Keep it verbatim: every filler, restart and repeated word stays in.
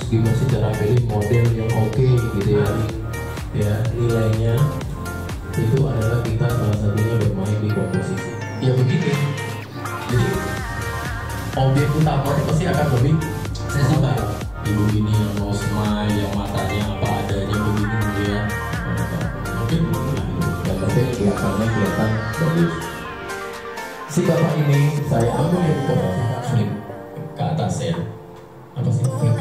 gimana sih cara pilih model yang oke okay, gitu ya. Ya nilainya itu adalah kita salah satunya bermain di komposisi. Ya begini. Jadi objek utama itu pasti akan lebih sensitif. Ibu ini yang no smile, yang matanya apa adanya begini gitu ya. Mungkin yang penting kelihatannya kelihatan bagus. Si bapak ini saya ambil dari ke atas ya. Apa sih?